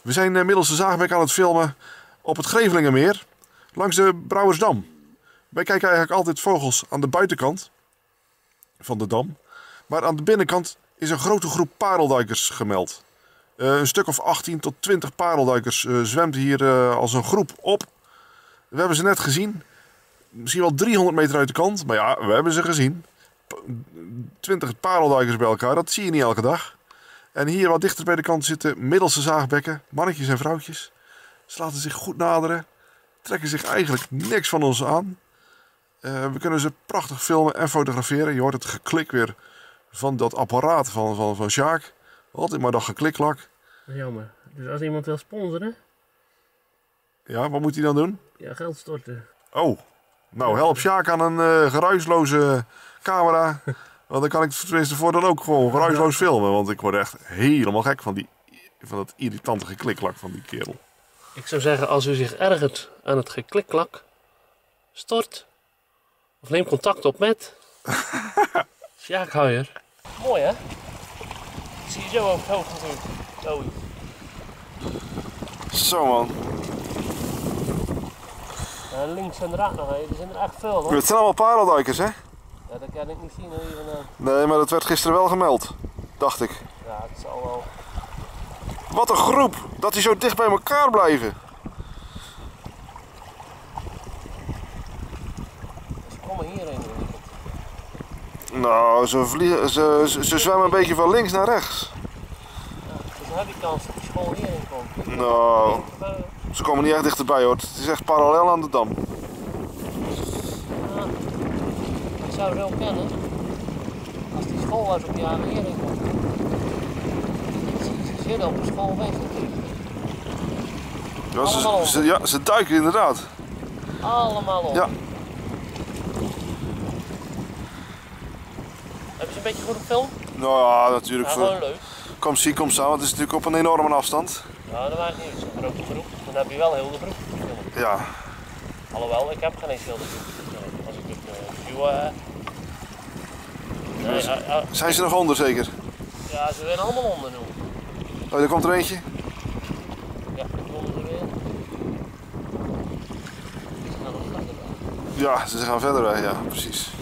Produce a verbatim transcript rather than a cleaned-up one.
We zijn uh, middels de Zaagbek aan het filmen op het Grevelingenmeer, langs de Brouwersdam. Wij kijken eigenlijk altijd vogels aan de buitenkant van de dam. Maar aan de binnenkant is een grote groep parelduikers gemeld. Uh, een stuk of achttien tot twintig parelduikers uh, zwemt hier uh, als een groep op. We hebben ze net gezien. Misschien wel driehonderd meter uit de kant. Maar ja, we hebben ze gezien. twintig parelduikers bij elkaar, dat zie je niet elke dag. En hier wat dichter bij de kant zitten middelste zaagbekken, mannetjes en vrouwtjes. Ze laten zich goed naderen, trekken zich eigenlijk niks van ons aan. Uh, we kunnen ze prachtig filmen en fotograferen. Je hoort het geklik weer van dat apparaat van, van, van Sjaak. Altijd maar dat gekliklak. Jammer. Dus als iemand wil sponsoren? Ja, wat moet hij dan doen? Ja, geld storten. Oh, nou help Sjaak aan een uh, geruisloze camera. Want dan kan ik tenminste voor dan ook gewoon geruisloos filmen. Want ik word echt helemaal gek van, die, van dat irritante gekliklak van die kerel. Ik zou zeggen, als u zich ergert aan het geklikklak, stort. Of neem contact op met Sjaak Huijer. Mooi hè? Ik zie je zo over het hoofd natuurlijk. Zoiets. Zo man. Uh, links zijn er ook nog, hè. Er zijn er echt veel hoor. Het zijn allemaal parelduikers hè? Ja, dat kan ik niet zien hier vandaan. Nee, maar dat werd gisteren wel gemeld. Dacht ik. Ja, het zal wel. Wat een groep! Dat die zo dicht bij elkaar blijven. Ze komen hierheen. Nou, ze, vliegen, ze, ze, ze zwemmen een beetje van links naar rechts. Ja, dus dan heb je kans dat die school hierheen komt. Nou, ze komen niet echt dichterbij hoor. Het is echt parallel aan de dam. Ja, ik zou het wel kennen. Als die schoolhuis op die aan hierheen komt. Ze zitten op de school weg natuurlijk. Ja, ze, ze, ja, ze duiken inderdaad. Allemaal op. Ja. Hebben ze een beetje goed op film? Nou ja, natuurlijk. Ja, voor... gewoon leuk. Kom zie, kom staan, want het is natuurlijk op een enorme afstand. Ja, dat maakt niet uit. Zo'n grote groep. Dan heb je wel heel de groep. Ja. Alhoewel, ik heb geen eens heel de groep. Als ik het uh, view... Uh... Nee, uh, uh... Zijn ze nog onder zeker? Ja, ze zijn allemaal onder nu. Oh, daar komt er eentje. Ja, daar komen ze weer. Ze gaan nog verder weg. Ja, ze gaan verder weg, ja, precies.